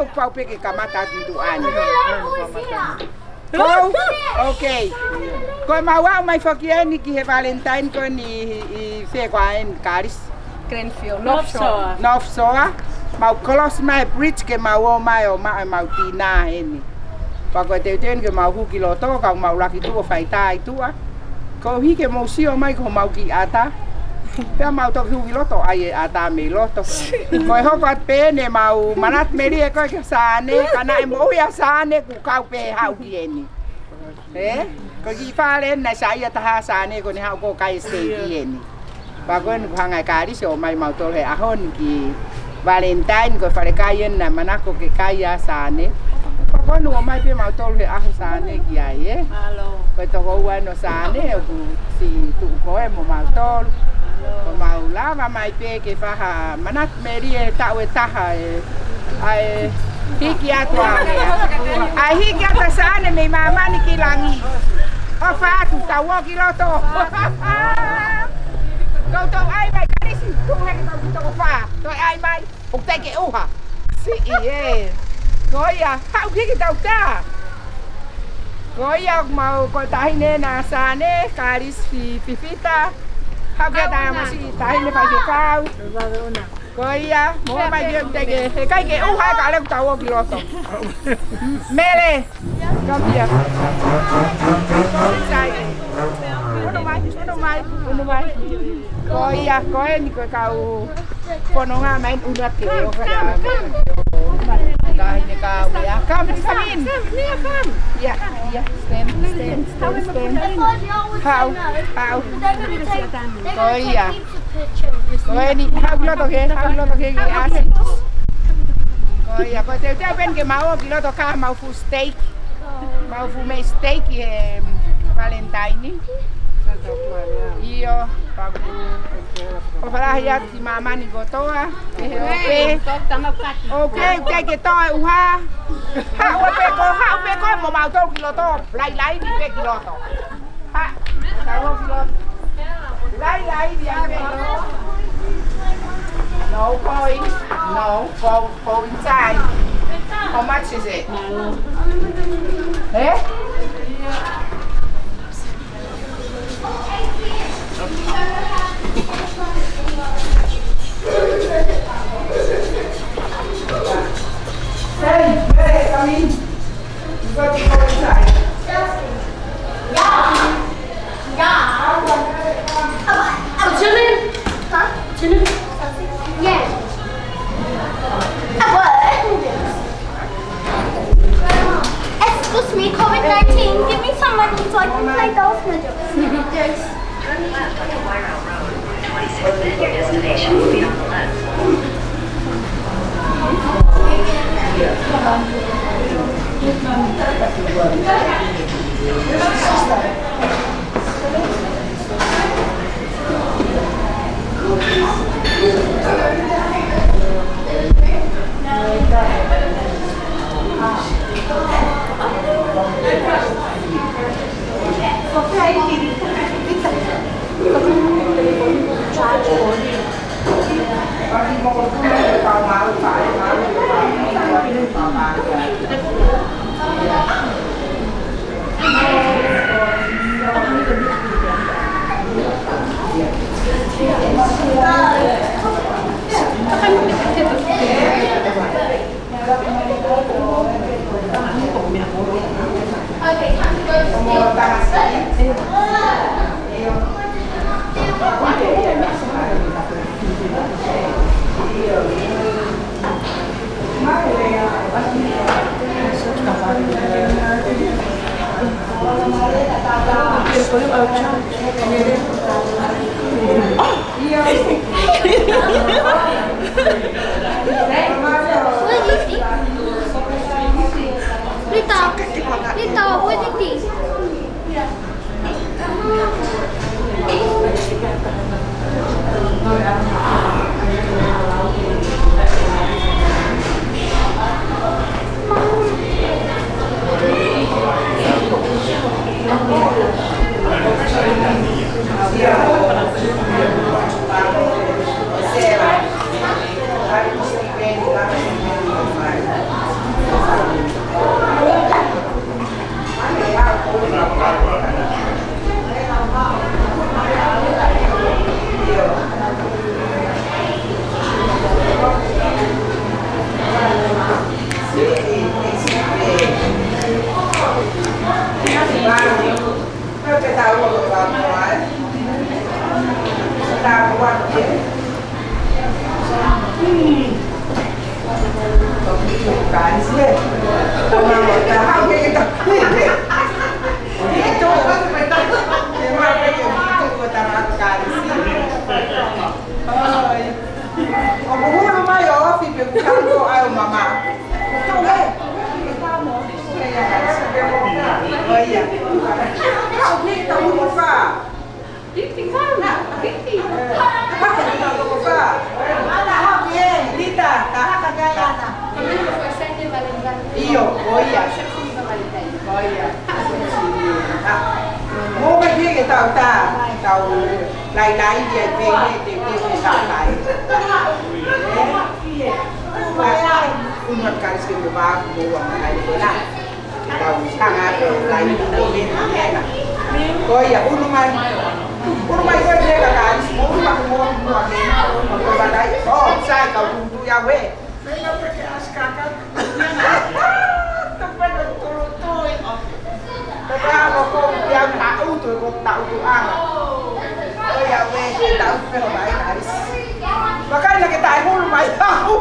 o pau pe ke kamata tu ani. Ko, okay. Ko mawa mai fakiani ki he Valentine ko ni se kwa en Karis. Grenfell, North Shore. North Shore. Mau cross mai bridge ke mau mai o mai mau tina eni. Pa ko te ten ke mau hu kilo to ka mau laki tu o fai tai tu a. Ko hi ke mo si o mai ko mau ki ata. Pe mau to hu kilo to ai ata me lo to. Ko ho pat pe ne mau manat meri e ko ke sane kana e mo ya sane ku kau pe hau ki eni. Ko ki fa len na sa ya ta sane ko ni hau ko kai stay ki eni. Pa ko ni hangai Karis o mai mau to he ahon ki Valentine ko fare kayen na manako ke kaya sane. Pa no mai pe mau tol he aho sane ki ai e. Alo. Ko to go no sane o si tu ko e mo mau tol. Ko mau lava mai pe ke fa manat meri e ta we ta ai hiki atwa. Ai hiki atwa sane me mama ni ki langi. O fa tu ta wo ki lo to. Go to ai mai Karis tu he to fa. To ai mai o te ke uha. Si e. Goya, hau ki tau ta. Goya mau ko tahi ne na sane Karis fifita. Hau ki ta masi tahi ne fa ke kau. Goya, mo mai ke te ke kai ke uha ka le tau ki loto. Mele. Kom hier. Uno mai. Goya, koe ni ko kau. Kono nga main unat ke o ka ya. Dahil ni kau ya. Come in. Yeah. Stand. How? Oh iya. Oh ini how lo to ke asi. Oh iya, ko te ben ke mau ki lo to ka mau fu steak. Mau fu me steak Valentine. Io pagu. O fala ya ti mama ni gotoa. Okay, ke to uha. Ha o pe ko mo mau to kilo to. Lai ni pe kilo to. Ha. Ta wo kilo. Lai dia pe. No coin. No, for inside. How much is it? Eh? Hey, come in. You got to go inside. I'm chilling. Huh? Chilling? Yeah. What? Excuse me, COVID-19. Give me some money so I can play those videos. Your destination will be on the left. Okay, time to go to sleep. Rita, what is this? Mom. Kansi. Mama tahu kita. Itu. Memang itu kota Kansi. Oh, bukan rumah ya, tapi bukan tu ayo mama. Tu kan? Oh iya. Kau ni tahu apa? Diti kan? Diti. Apa yang tahu apa? Mana hobi? Dita, tak kagaya na. Iyo, oh iya. Oh iya. Mau pergi ke tahu lain-lain dia tak lain. Umat kan sih berbagi buang lain lah. Tahu sangat lain dia. Oh iya, urumai kau dia kan, semua ni. Kau badai, oh saya kau tunggu ya weh. Saya pergi askakan. Tempat turun. Tapi aku yang tahu tu, aku tahu tu apa. Oh ya weh, tahu tu baik guys. Makanya kita urumai tahu.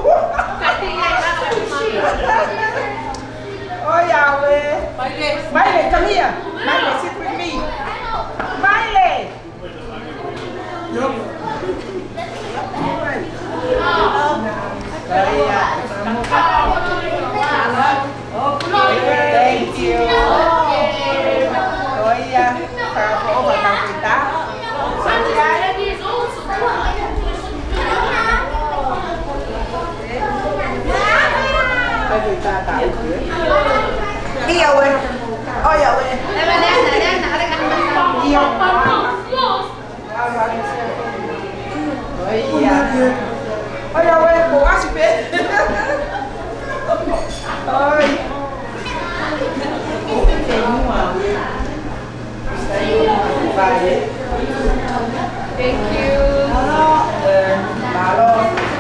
Oh ya weh. Miley, come here. Miley, sit with me. Miley. Look. Thank you. Oh iya, kalau batang kita. Kita tahu. Iya weh. Oh ya weh. Iya. Oh iya. Oh ya weh, buat sih be. Oi. Thank you. Halo.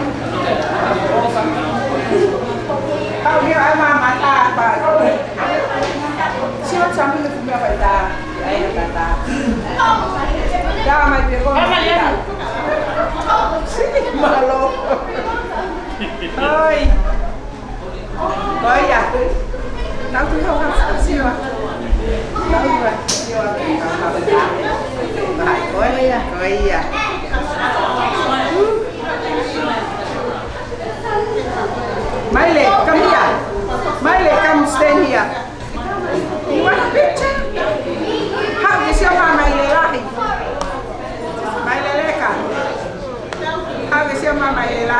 Kau ni ai mata apa? Siapa sambil punya pada? Ai kata. Dah mai pergi. Malo. Oi. Oi ya. Tahu tu kau kan siapa? Tahu kan? Siapa? Baik, oi ya. Oi ya. Miley, come here. Miley, come stand here. You want a picture? How is your mama, Miley? Miley, leka. How is your mama, Miley?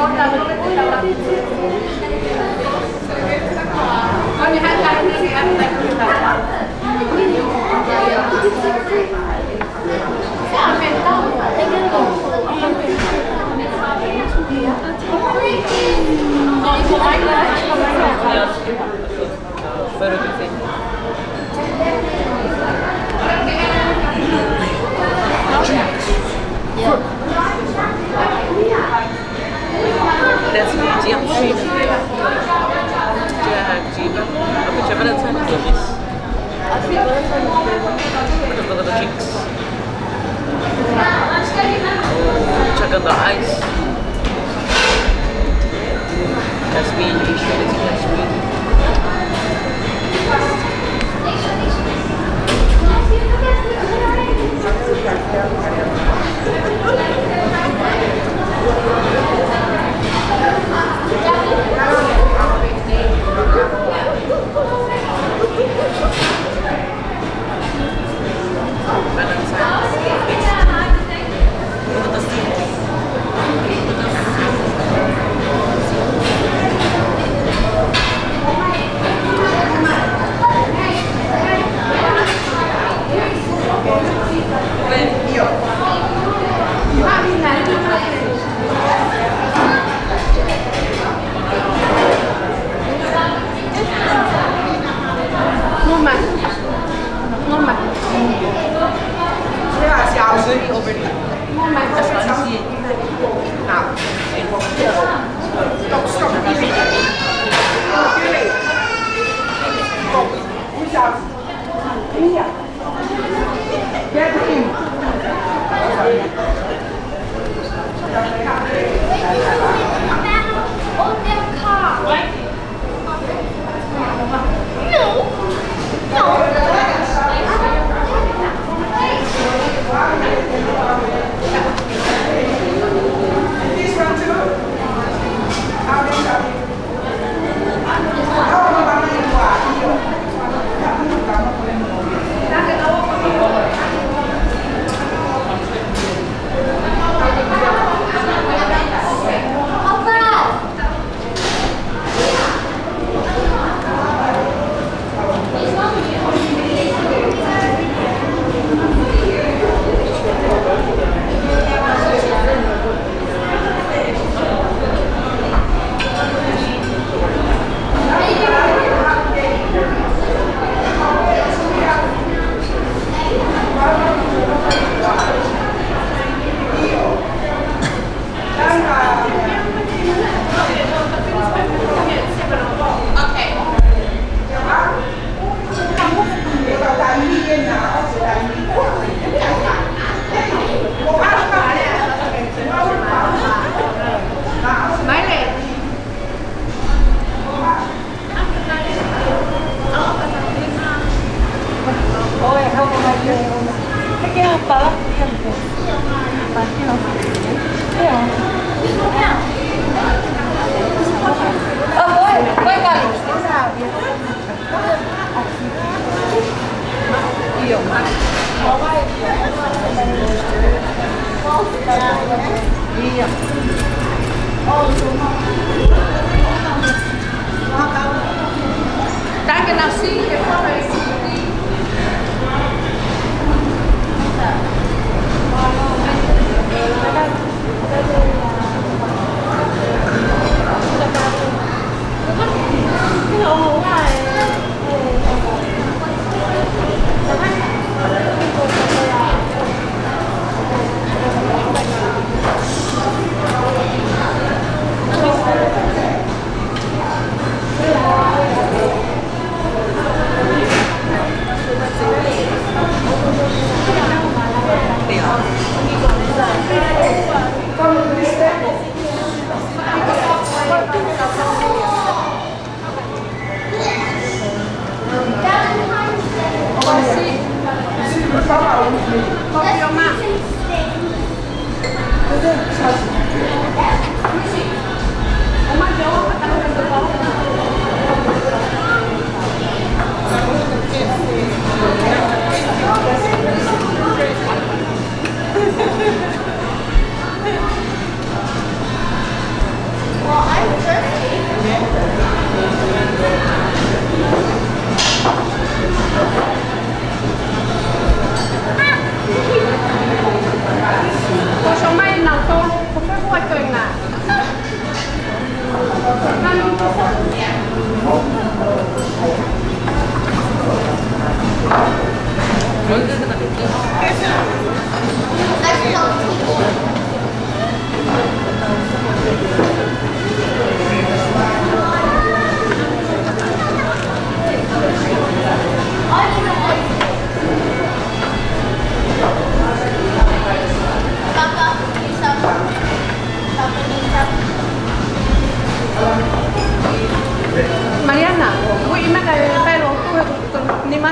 That's medium sheep. Aku coba lihat sana guys. Look at the cheeks. Check on the eyes. That's me. That's me.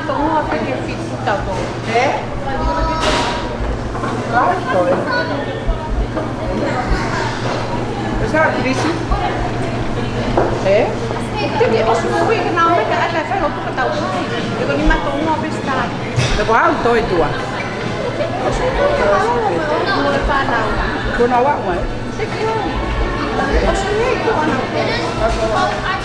matongo apa que fit tau to. Esa Crisi? Jadi os movie que não me queda que faz o tau. Eu ni matongo apa está. Lepas auto itu ah. Não é para não. Kau nak awak mai? Os ni itu anak.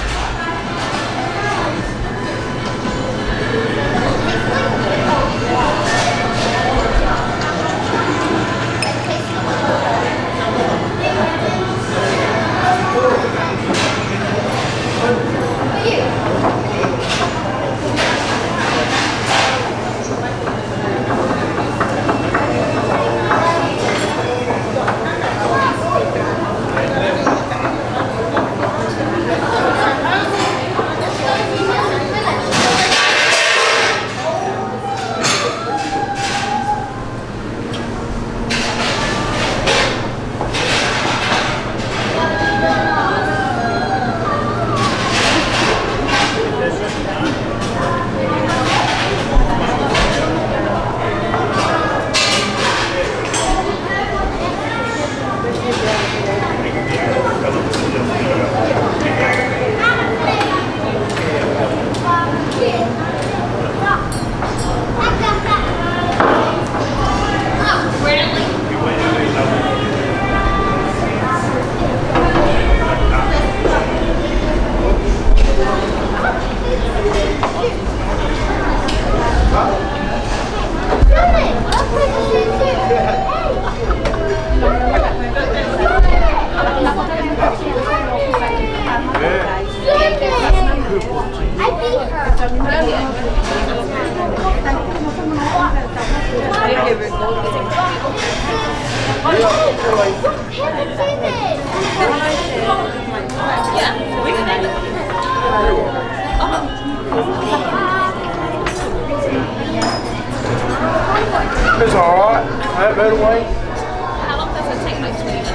It's alright. That better way. How long does it take? Like 20 minutes?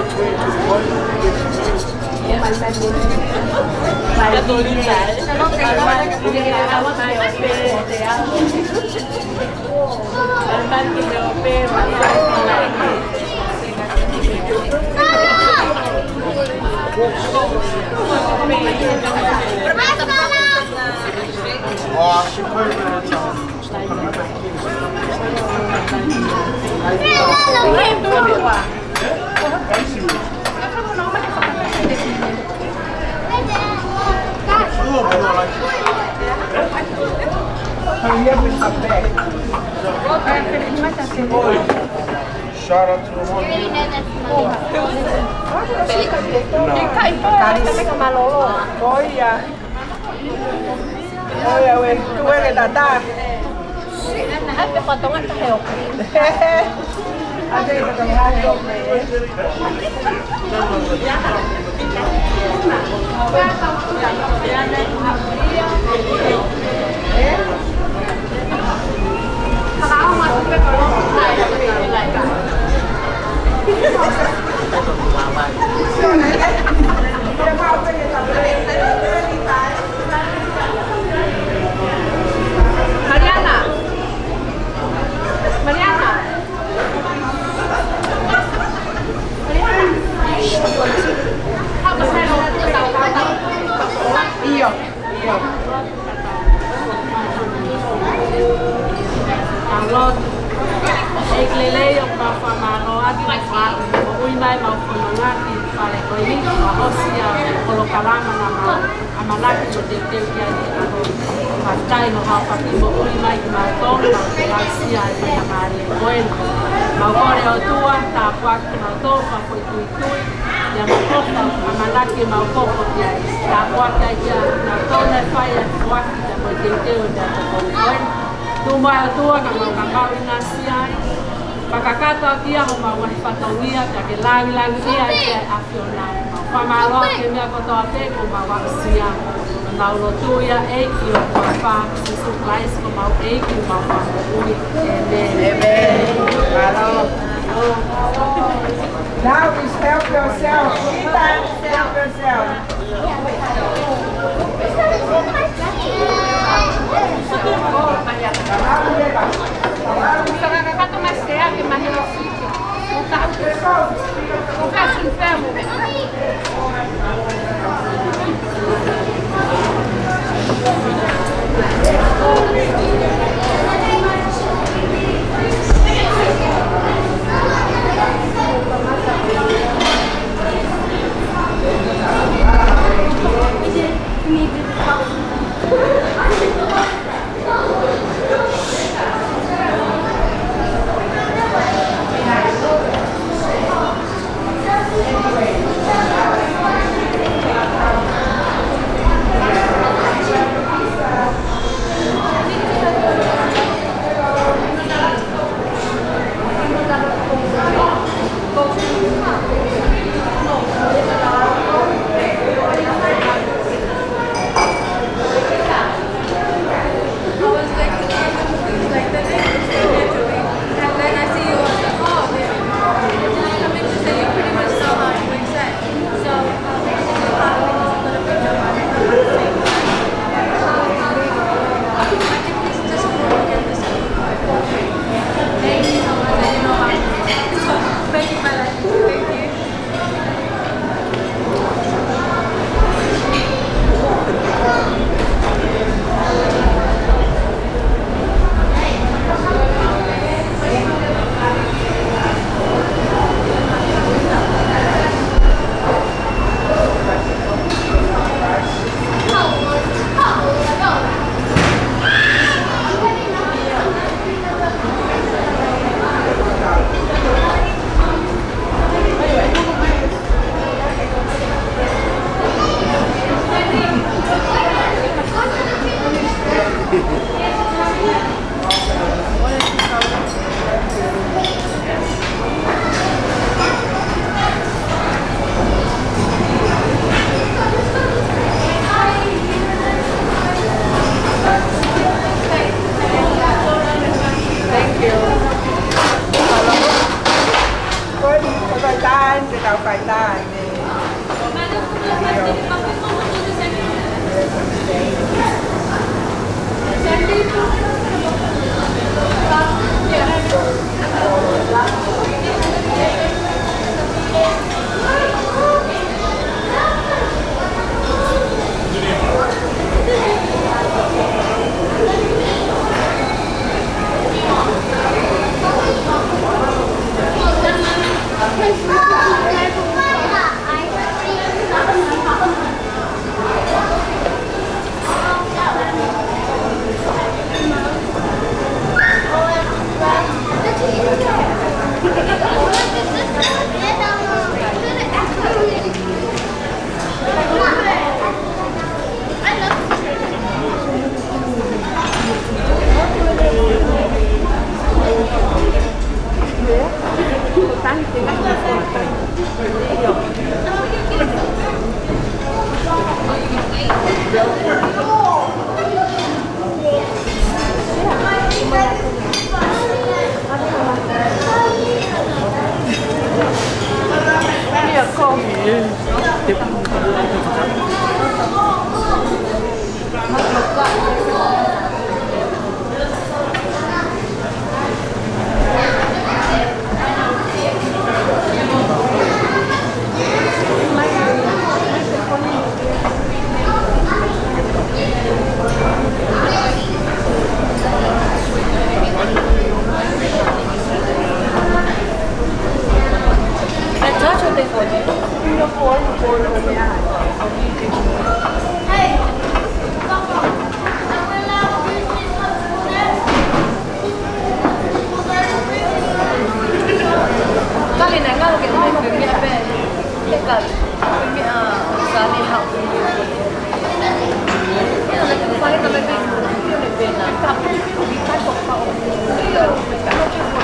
Oh, she put it in the top. Shout out to the one. Oye, güey, tú eres la tata. Hace potongan tayo. Ada itu kan ada. Kalau masuk ke kolom saya pilih lagi. Mariana. Mariana. Apa saya mau tahu? Iya. Iya. Kalau eklele yang bawa malo adi bawa, uimai mau kolongati pada kau ini bawa osia kalau kalama nama amalaki jodoh dia di anu pastai no hal pakai mau uimai mau tong mau galaxia di amari koen mau koreo tua tapak mau tong mau itu yang mau amalaki mau koko dia tapak dia mau tong fire waktu dia mau jodoh dia koen Tumba tua kalau kakak inasian, pakakato dia mau manfaatnya jadi lagi dia dia afiona. Pamalo kemia kotor te mau sia, mau tu ya eki apa supplies mau eki mau ui Hello. Now is help yourself. Help yourself. Kali này ngang cái này cái mẹ bé, cái cái mẹ sao đi học. Cái này cái phải cái này cái này bên là cặp cái phải học học. Bây giờ mình phải học chữ.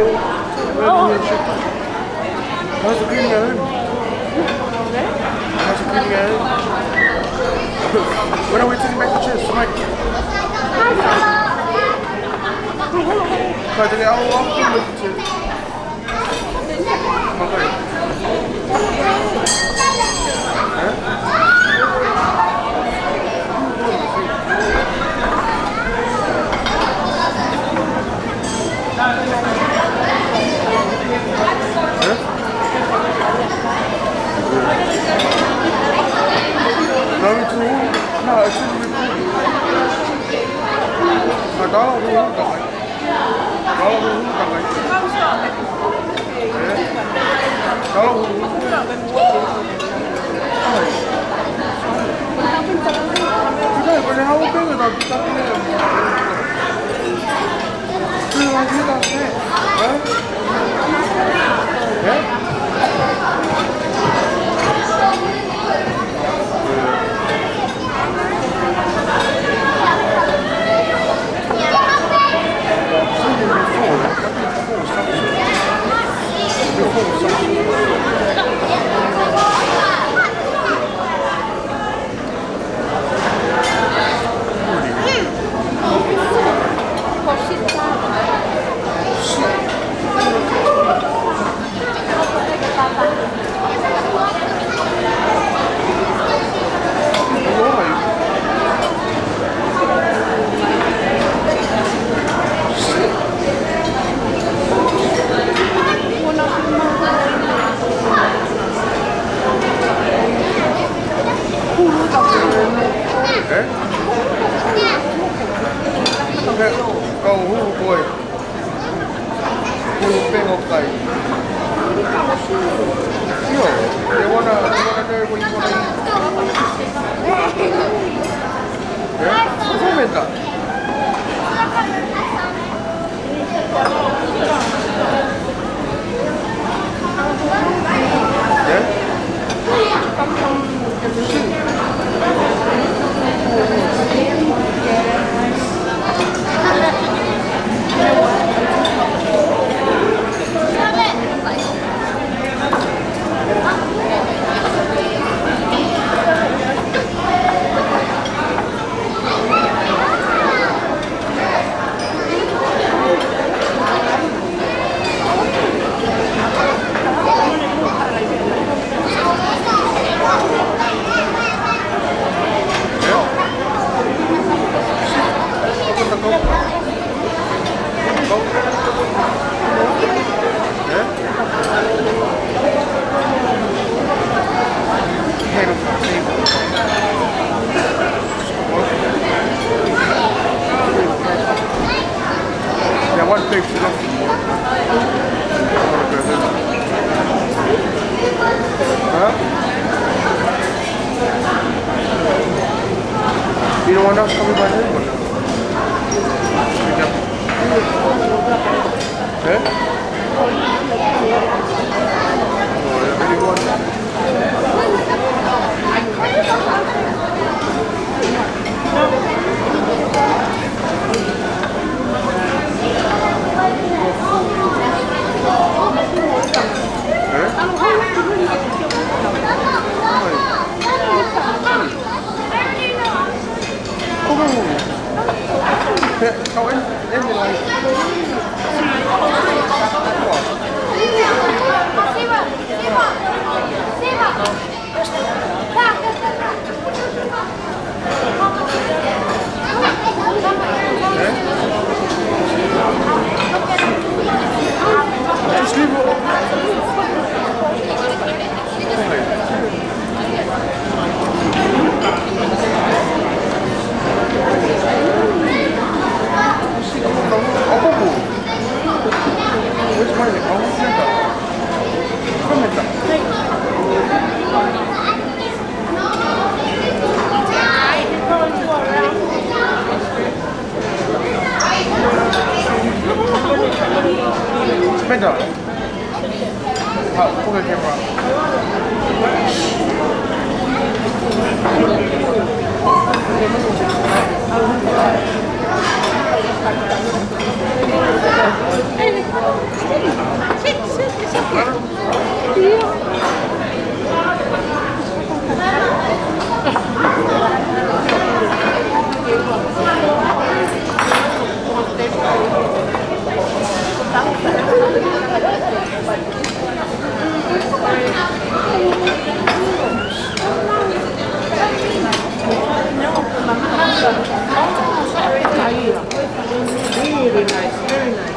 How's the cleaning at home? How's the cleaning at home? When are we taking back the chairs tonight? Can I take it out of the okay. No, it's shouldn't be mà đó là luôn rồi. Đó là luôn rồi. Đó là luôn. Cái này không biết người ta chúng ta cái này. Chưa ai biết đâu thế. Đấy. Cầu hưu cùi hưu bên ngọc tẩy hiểu they wanna do what you wanna không biết đâu one thing to look huh? You don't want us coming by here? Eh? Cậu em thì nói just leave it. Better. Pull the camera. Really nice, very nice.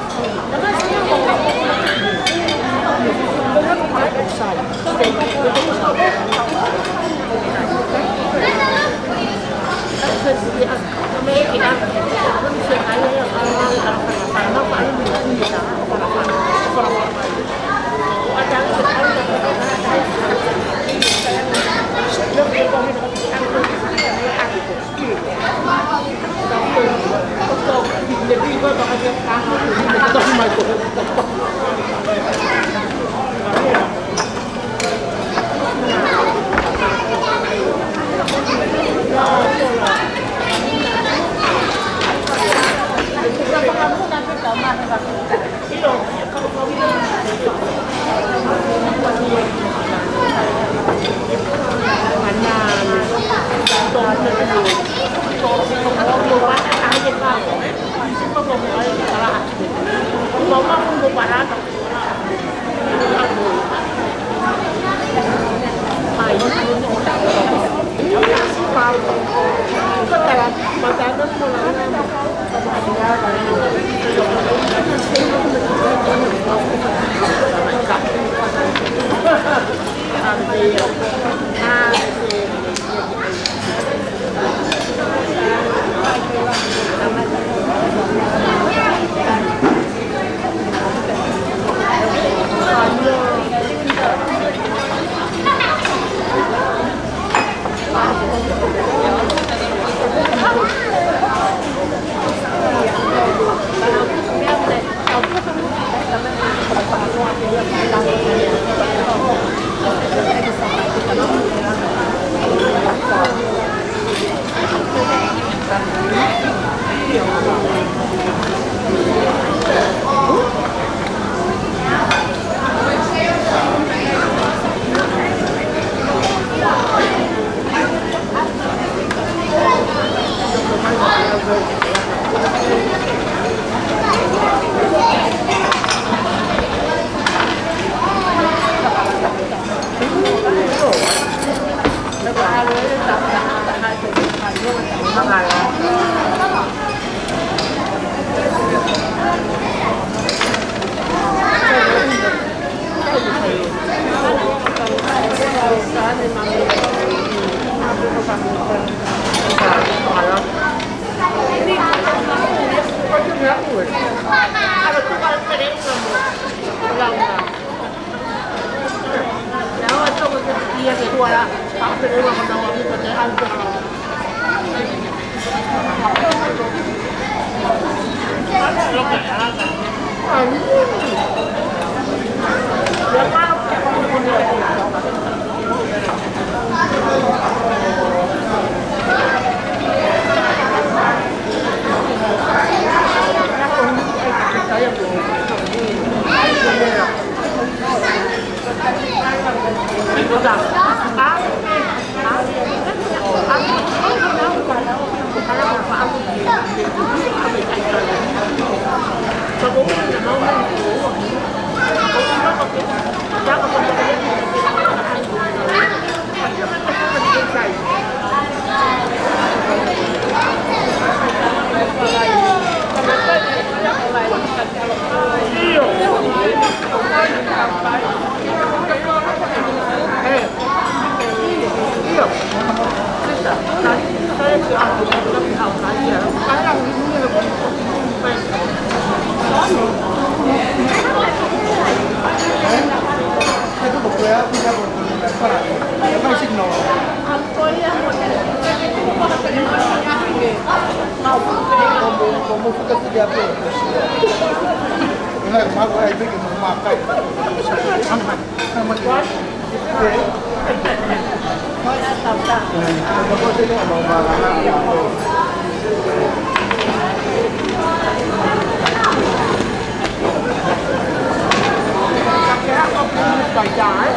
Phải trái.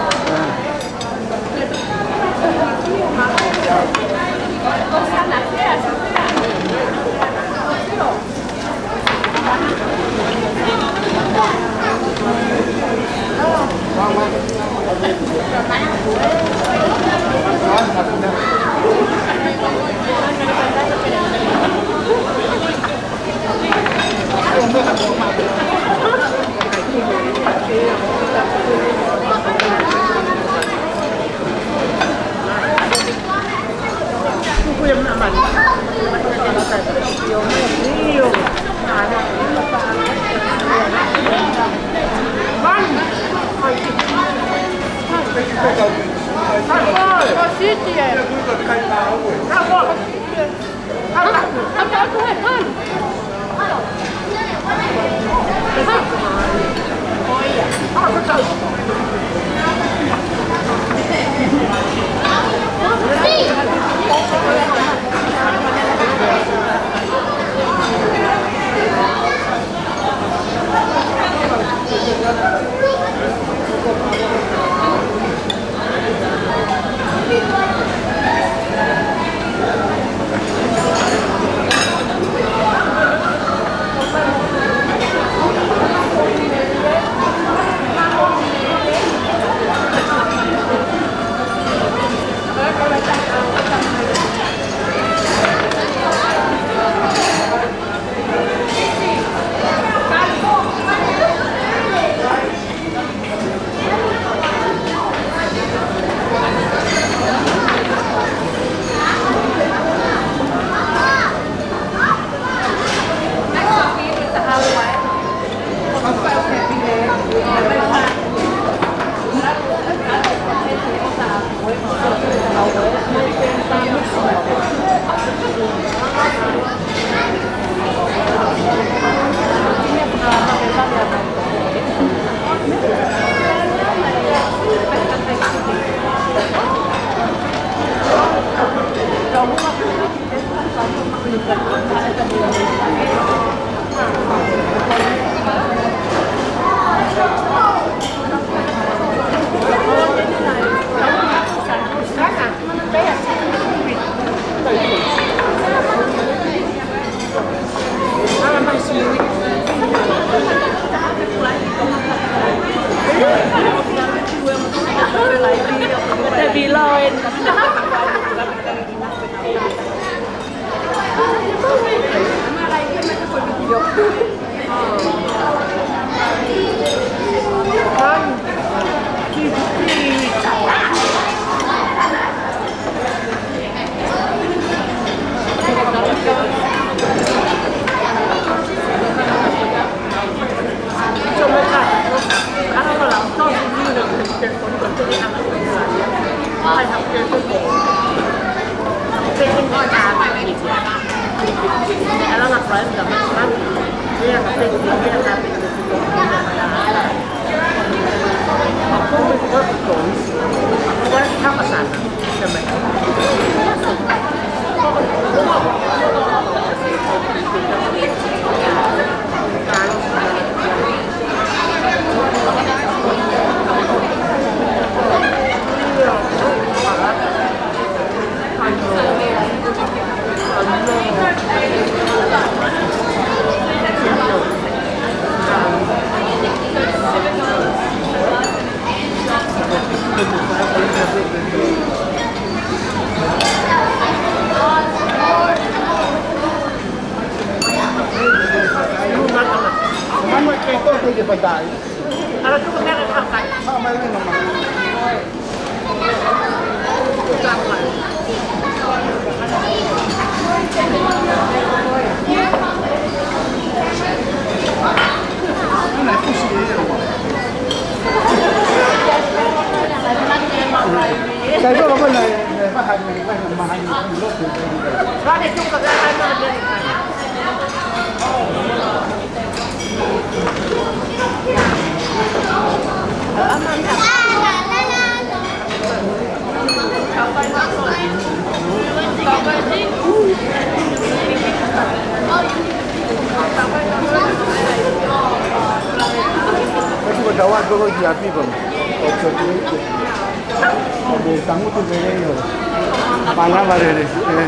Dawa go dia people. Estamos tu video. Mana barere.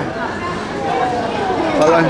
Olha.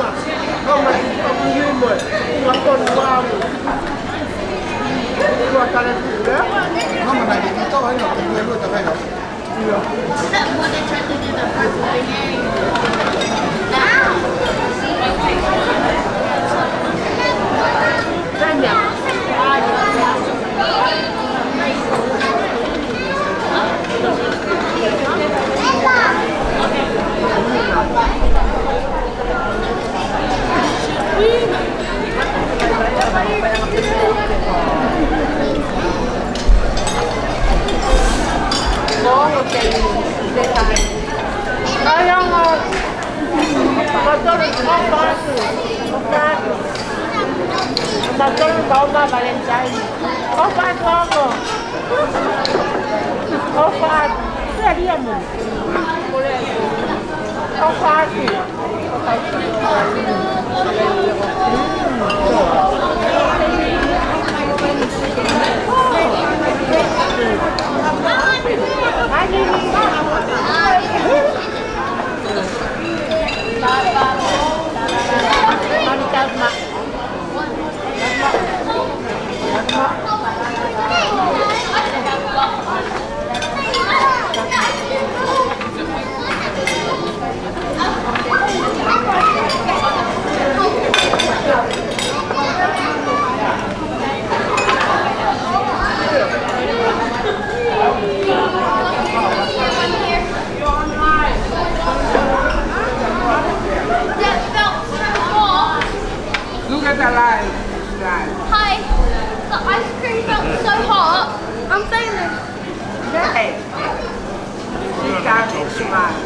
Look at the line. Hi. The ice cream felt so hot. I'm failing. Hey. She got it, smile.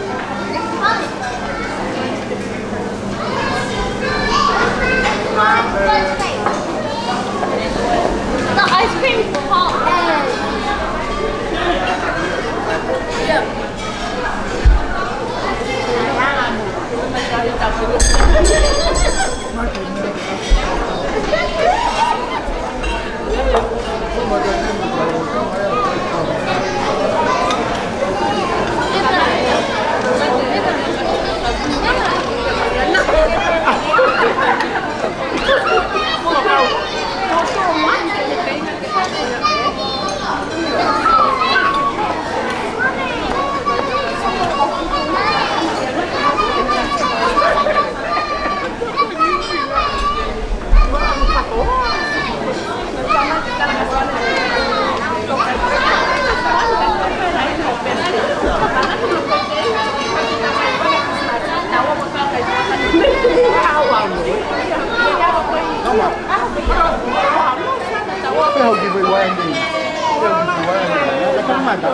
The ice cream's hot. I'll give it one day. Come on.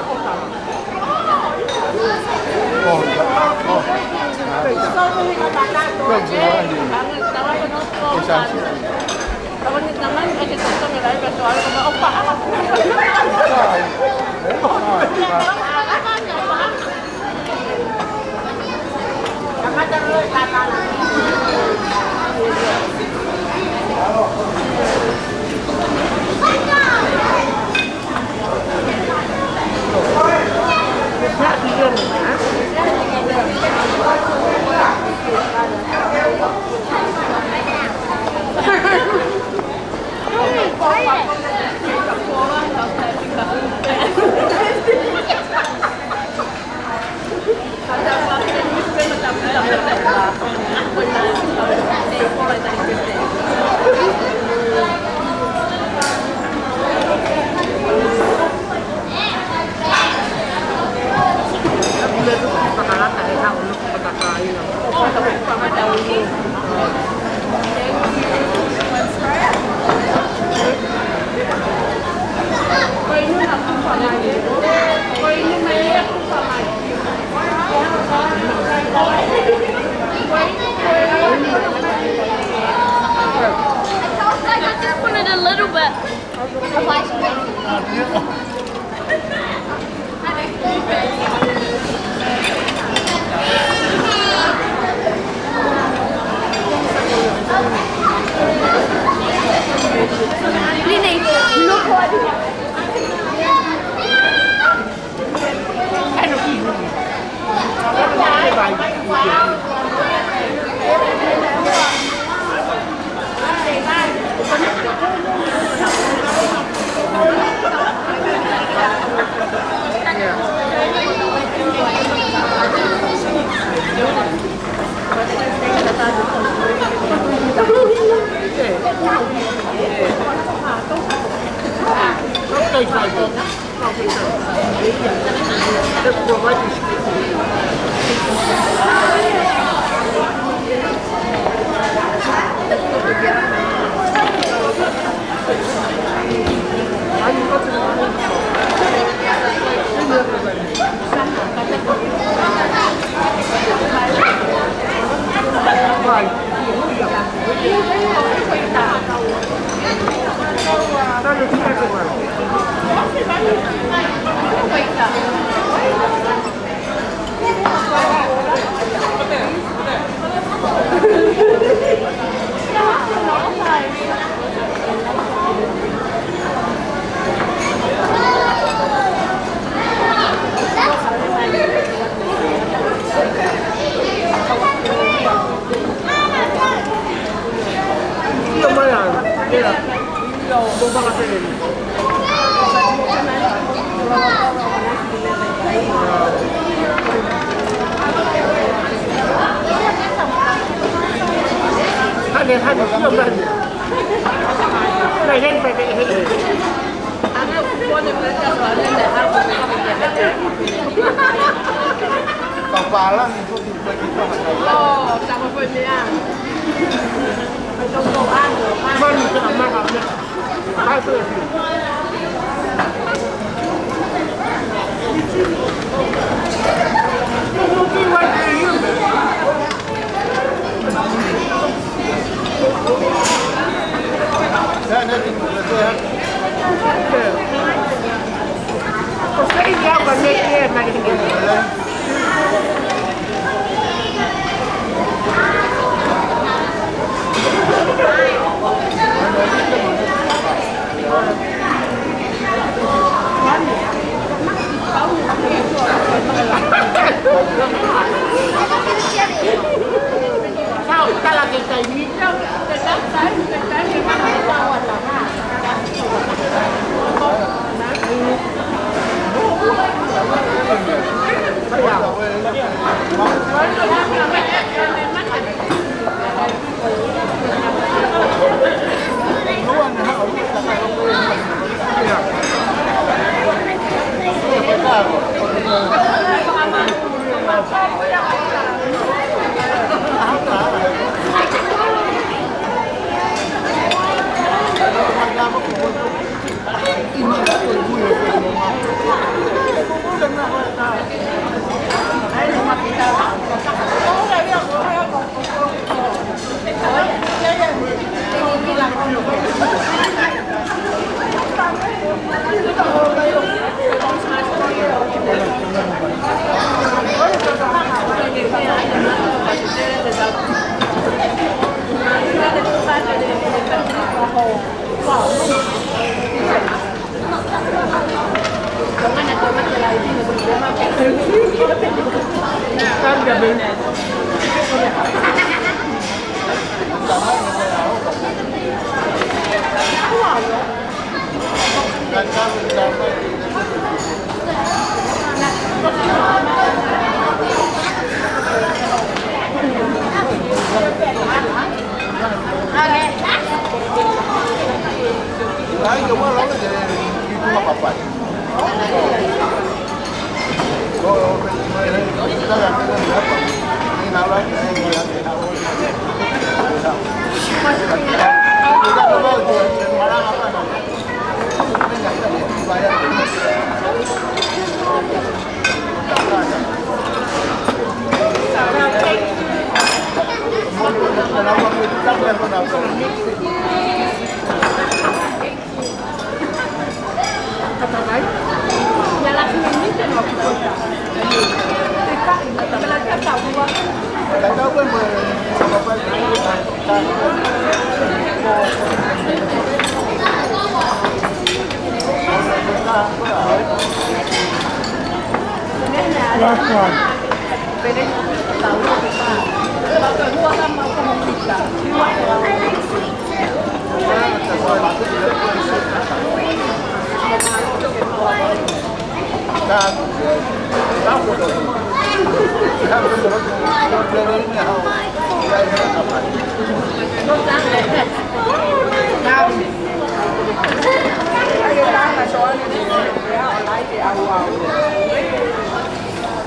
Makalata Kapalan itu kita Oh, sama punya. Trong đồ ăn rồi. Vâng, cái làm mang làm nhá. Hai tuổi. Sao ta làm cái gì đi đâu? Cái thì mang cái sao à là ha.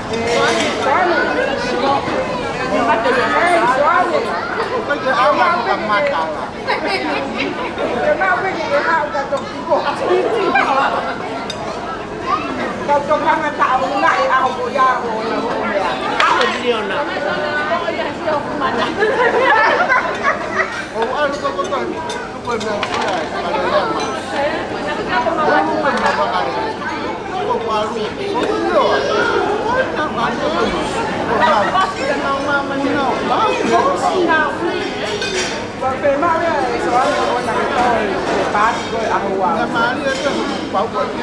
Kerja awak bukan mata lah. Kenapa kita tahu kacau kikuk? Kacau kangen tahu nak aku ya aku. Apa dia nak? Oh, aku kau benar saya ada lama. Aku mana bakal? Aku baru. Apa Porque más bien eso va a ser una victoria de paz y a jugar. La María es un poco aquí.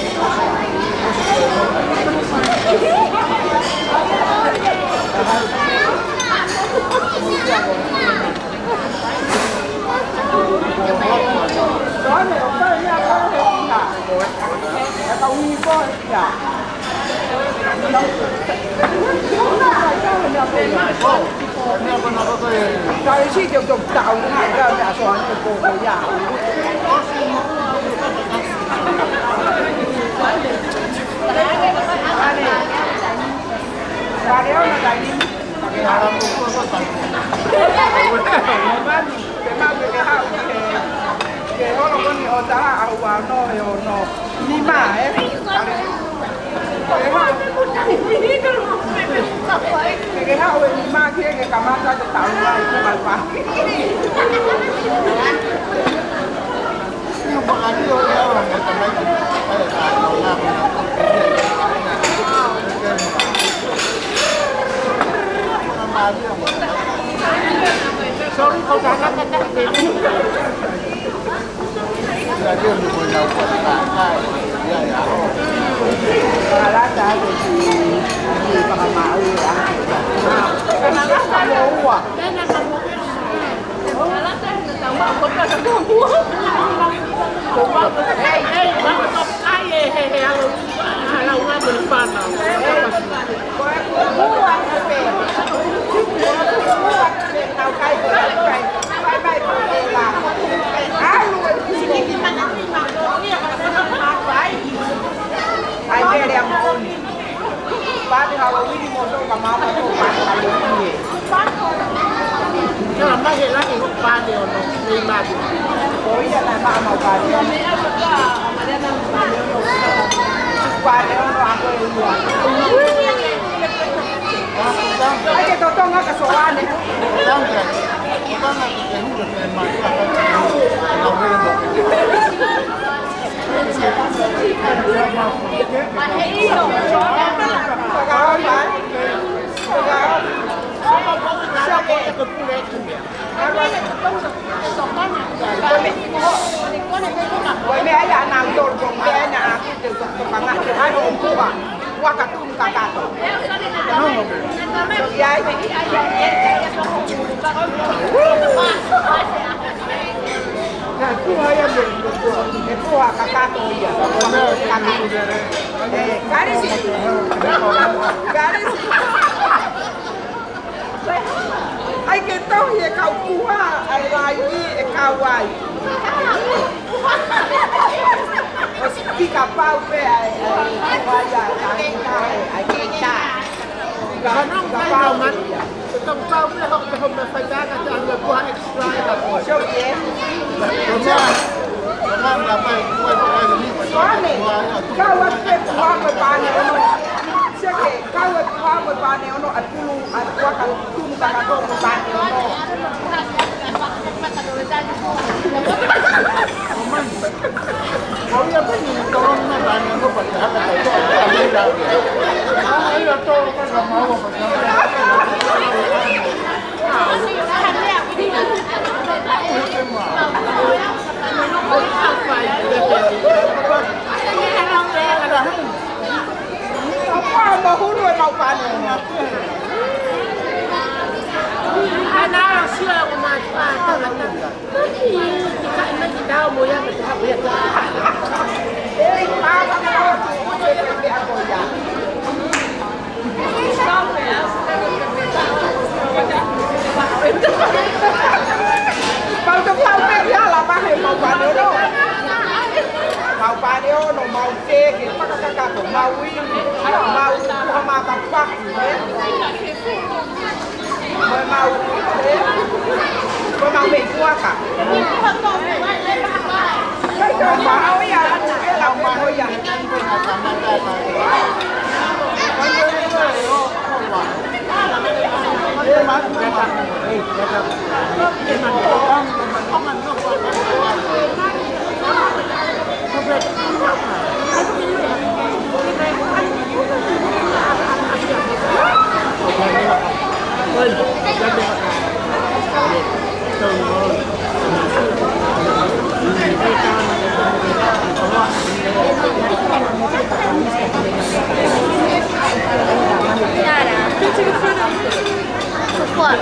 Soalnya oke ya kalau kita, atau ini kok ya. Dari situ jom tahu nak dah soalnya kok ya. Dari mana tadi? Pakai haram pukul kota. Memang pakai haram ke orang pun ni otak awal no lima cái hao về ma kia cái cà ma ra cho tạo ra cái bài phá nhưng mà anh yêu nhau là người ta lấy phải là tạo đầu nam mà sorry không có các là riêng được người nào cũng phải Malata thì bằng mạo rồi cái malata lâu à Malata người ta bảo con ta không mua cũng bảo hey bác tập ai lâu ra mình phàn nào mua ăn về tao cay phải bay về là luôn ai về đẹp hơn ba thì họ đi một chỗ cả máu mà không phải là được gì nhưng mà mấy cái lá thì không ba điều nó đi ba điều tối giờ là ba màu cà đi qua để nó ăn cái gì ai cái tao tao ngắt cái số ăn này đang kể đang là cái hút được cái máy là nó gây một Ôi mẹ ấy là nàng dồn cùng bé nhà từ bằng ngặt từ hai hôm qua qua cả tung cả cả vậy cua ya mình cua cả cả tôi ya cái gì ai cái tao ya kau cua ai lai kau ai Pica-pau pe ai kita Kanong kayo man itong pau na ho na fayda ka sa ang buha extra ka po. Show ye. Naman na pa kuha pa kayo ni. Soalnya kawat pe kuha pa pani ono. Sige kawat kuha pa pani ono at pulu at kuha ka tum ka ka to pani ono. Kau ya bani tolong na bani ko pa sa ka to. Ay to ka sa mau pa sa. Apa mau hulu mau pani. Ana siya kumata na. Kita kita mo yan kita biya. Eh, pa ka ko tu pe ako ya. Mau tu pau pe ya la pa he mau pani no. Mau vale ono mau ke pakakaka ko mau ini mau kuma kapak mau ko mau be kuaka kai ka mau ya la mau ya What?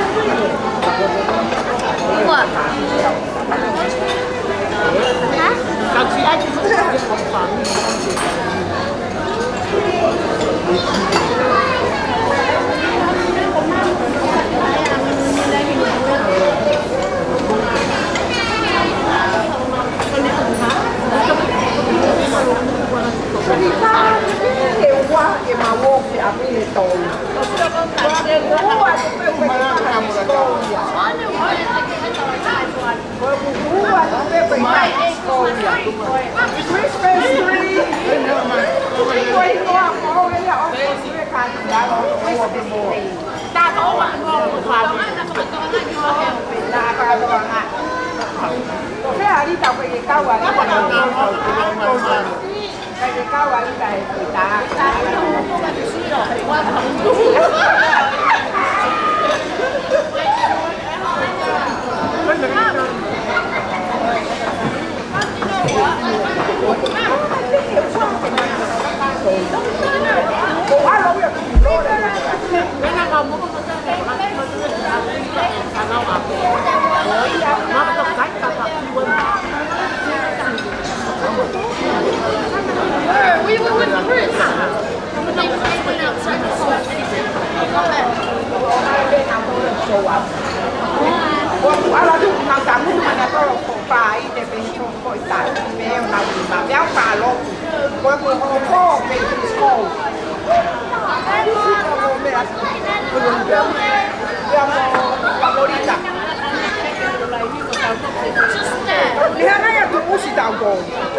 What? We were with Chris. They went outside to sort anything. Ala tu nang tamu mana tu pai de pe chong ko ta me na ma ya pa lo ko ko pe ko favorita. Lihat ya tu usi tahu.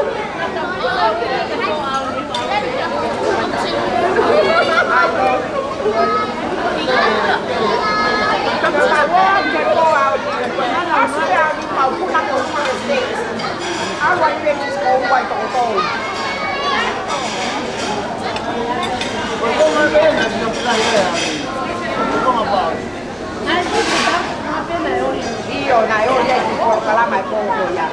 Io này ôi đây thì còn cả là mày cô rồi à.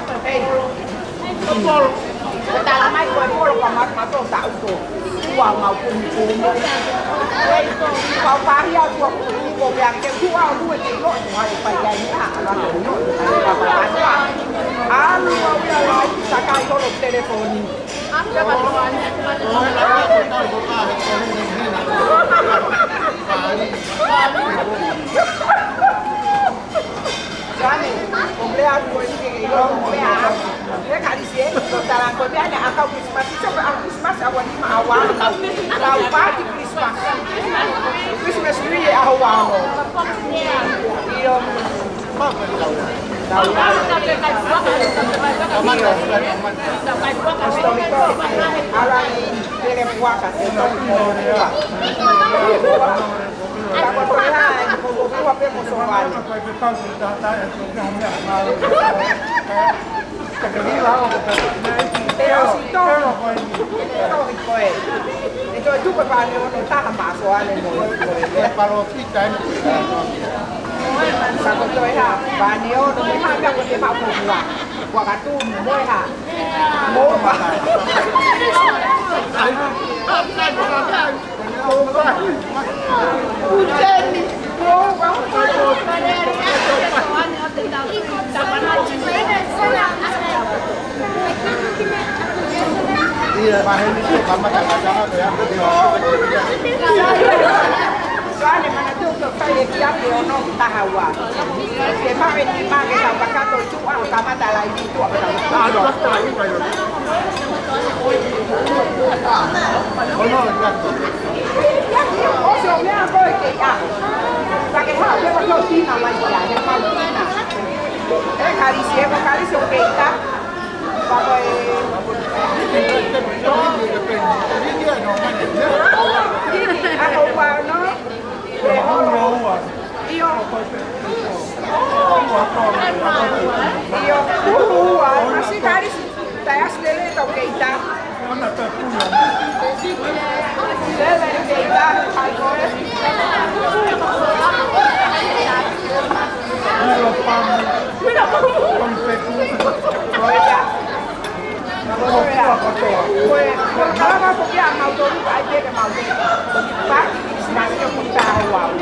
Người ta là mày cô là còn mà tôi tạo rồi. Wow màu cùng đây vào phá hiệu thuộc của vàng cái khu ao nuôi thì lội ngoài phải dành hạ là nổi và bán quả alo bây giờ sa cai có một telephone compleanno che io compleanno le caricie dalam compleanno atau Christmas itu Christmas awal lima awal tahu party Christmas Christmas tree awal iyo Então tu prepara não tá a massa lá no Parou aqui, tá? Sao con tôi hả? Và nếu nó mới hai trăm cái mạo phục quả cả tu mới hả? Bố mà. Trên đi. Bố quá. Iya, bahan itu sama macam-macam ya. Soalnya mana tuh được tay để kia thì nó ta hào à. Để mà bên đi mà cái tàu bạc cá tôi chụp ăn cá mà ta lại đi chụp cái tàu. À, đó là cái này. Ôi trời ơi, coi kìa. Và cái thảo cái con lô tin nào mà giả cái con tin nào. Cái cà ri xe con cà ri xe kìa ta. Và rồi à hôm qua nó để họ Io masih tadi saya sendiri tahu kita. Selain kita, kalau kalau aku dia mau tu aja ke mau tu, pak, sekarang aku tahu wow.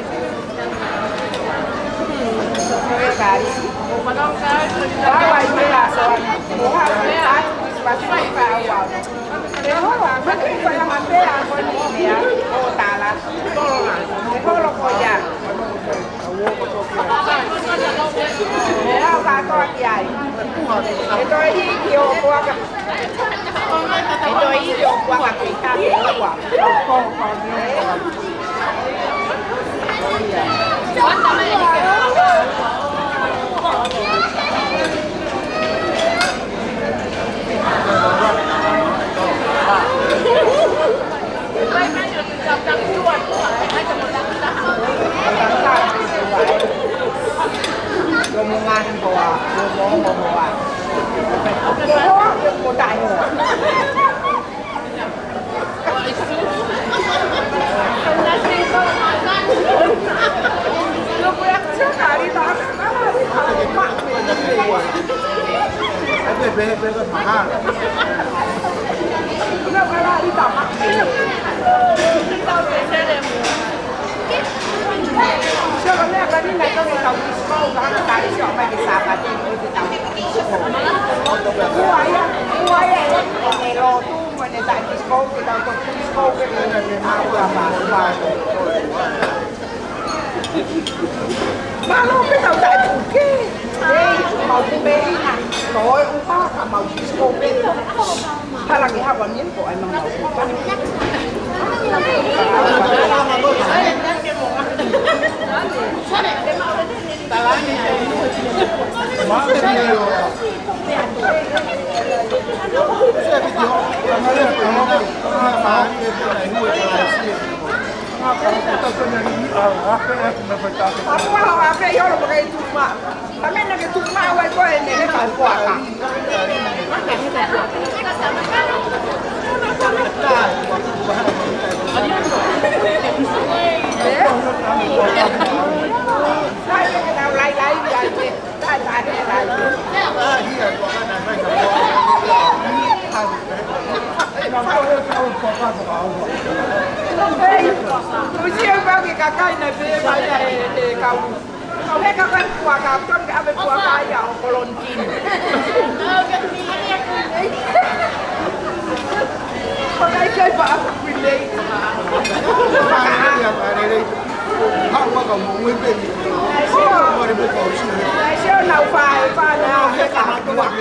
Kali, apa ini lah soal, bukan lihat, masih tahu wow. Nếu mà bắt phải làm ăn thế à con đi à, ô tà là, kalau kau ya, nếu bà con vậy, thì tôi đi chiều qua cái, thì tôi đi chiều qua cái cây cam nữa quả, con Rombongan bawa, rombongan bawa. Mau đại hồ. Lúc bây giờ cả đi đó, Cái về con phá. nó phải đi tàu mắt. Chưa có lẽ là đi này có người tàu disco đó là cái chỗ mà cái sạp là trên cái tàu disco. Uai này lô tu mà này tại disco cái tàu disco cái này áo là bà. Mà nó cái tàu tại phủ kia. Đây màu bê nè, rồi ông ta cả màu disco bê. Hay là cái hộp bánh miếng của anh mà màu phủ bánh. Aku kalau apa ya lo pakai cuma, tapi nak cuma awal kau ini kan kuat lah. Usia bagi kakak ini boleh kau. Kau hek kakak kuah kau kan kau kuah kaya kolontin. Pakai kerja apa pilih? Họ qua cầu muốn nguyên bên qua đi bộ cầu xin siêu nào phải nào cái cả các bạn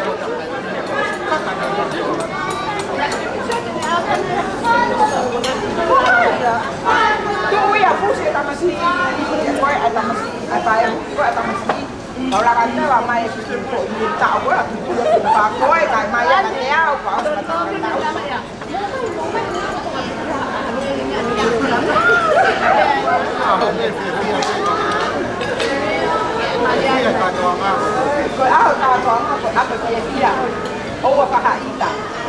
tôi ya puse ta masih quay ada masih apa yang quay ada masih kalau lah kata lah mai untuk tahu lah pak quay tại mai yang dia kau Rồi áo ta có áo cái kia ô và phải ta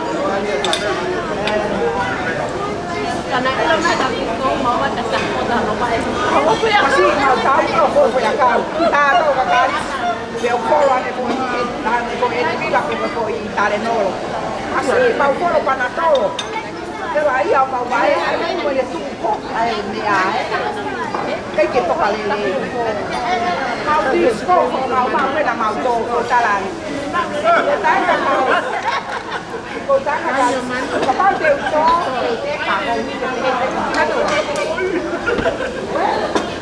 karena itu mereka itu mau ada sangkutan apa itu masih mau tahu kau punya kau kita tahu kakak dia follow ane pun dan pun ini bilang ke pun italian nolo masih mau follow pada kau dia lah ia mau baik ini boleh tunggu ni cái kiểu tộc là lì mau disco mau cái là màu tô cô ta là cô ta là màu cô ta là có bao tiêu cho cái cả hồng như thế này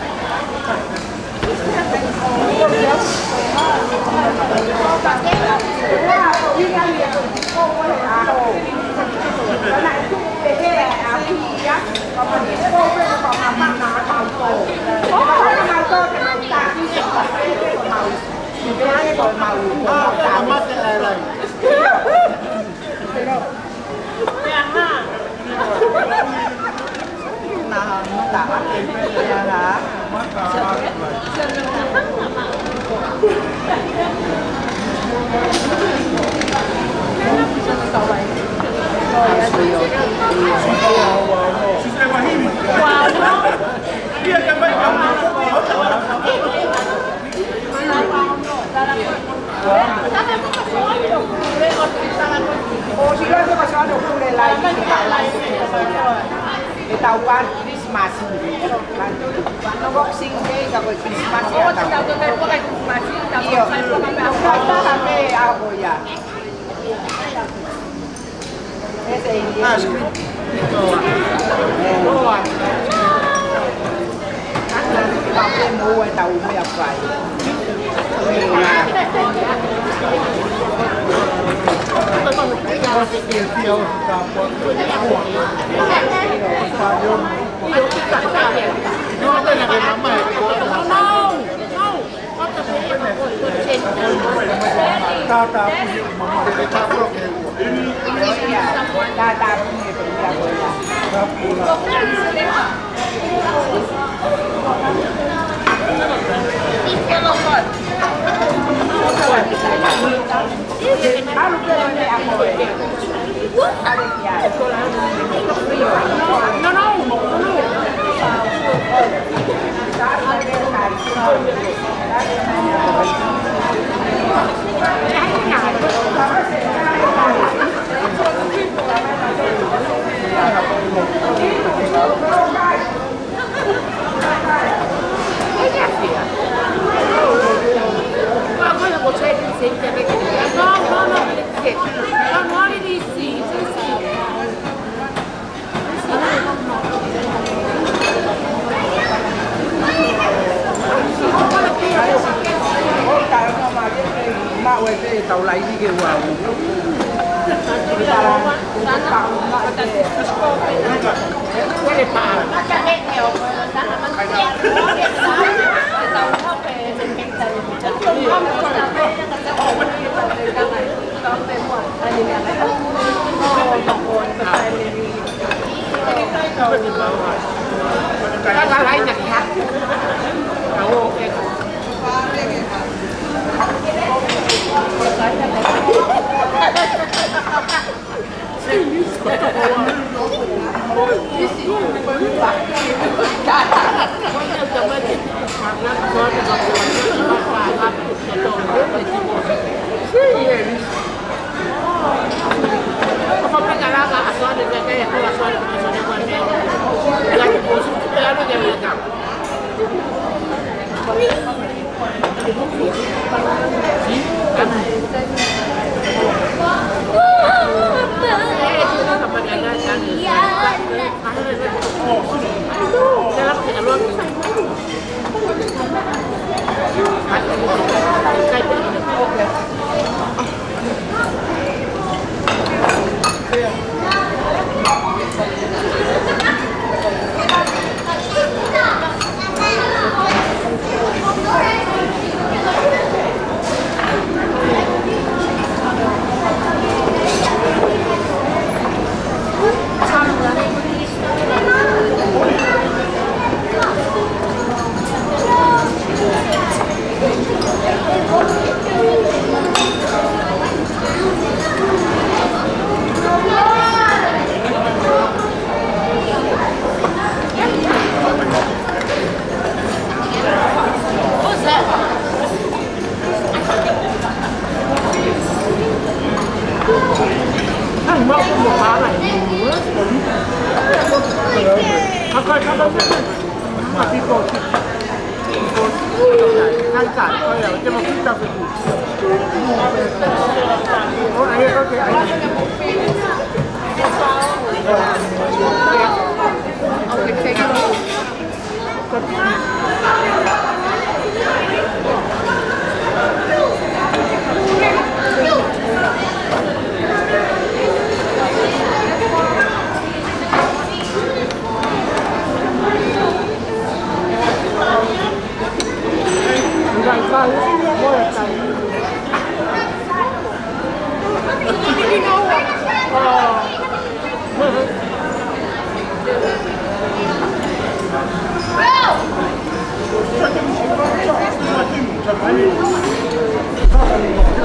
Oh, si lo que sono pure la e taupan Christmas. Quando Boxing Day kapag Christmas ya. Oh, tawag na po kay Christmas. Iyo. Kami ako ya. Ese India. Pakai mau tahu me apa. Tàu lấy đi kêu vào.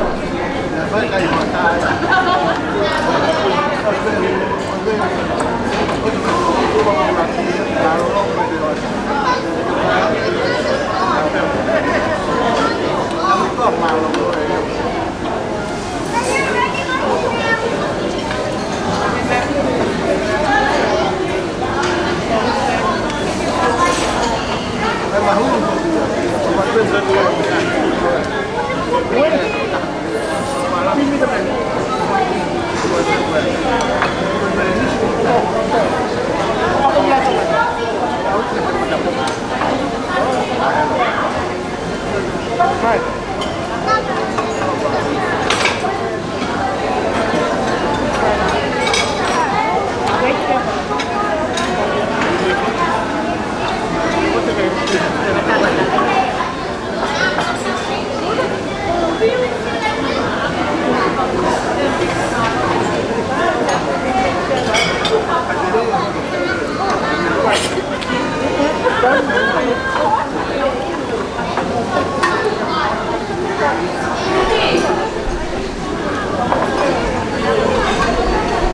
Vai cair, vai cair.